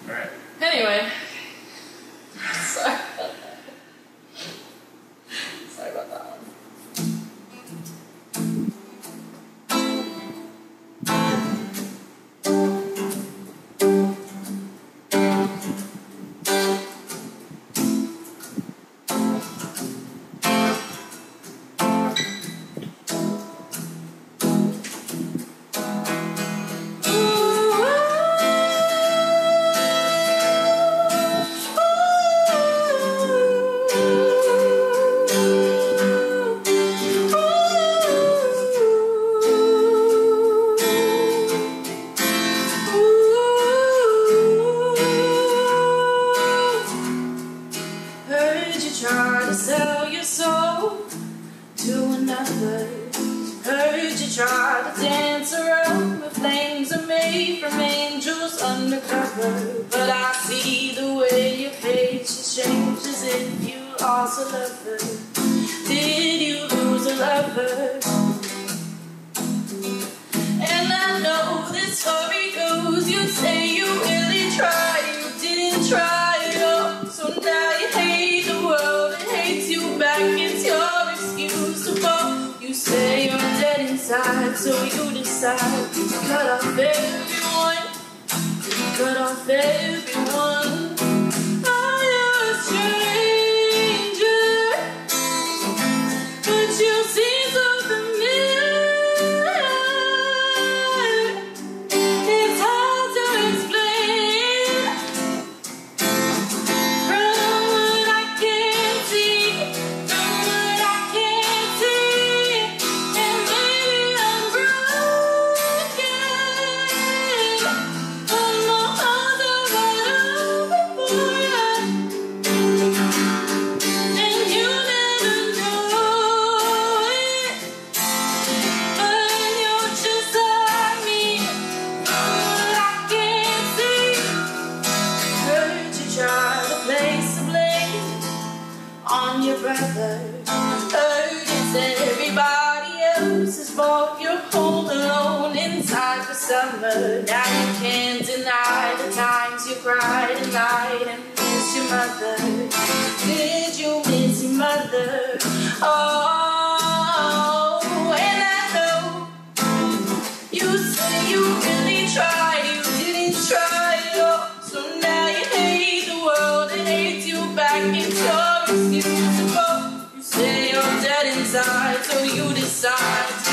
Alright. Anyway. Sorry about that. Sorry about that one. Try to sell your soul to another. Heard you try to dance around with things are made from angels undercover. But I see the way your face changes if you lost a lover. Did you lose a lover? And I know this story goes, you say you really tried, you didn't try at all. So now you hate the world and hates you back. It's your excuse to fall. You say you're dead inside, so you decide to cut off everyone. Cut off everyone. Oh, you're a stranger, but you seem so familiar. It's hard to explain. From what I can't see, from what I can't see, and maybe I'm broken, but my heart's alright before you, and you never know it, but you're just like me. From what I can't see, heard you try to place the blame on your brother. Heard it's everybody else's fault. You're home alone inside the summer. Now you can't deny the times you cried at night and miss your mother. Did you miss your mother? Oh, and I know you say you really tried, you didn't try at all. So now you hate the world and hates you back. It's your excuse to go. You say you're dead inside, so you decide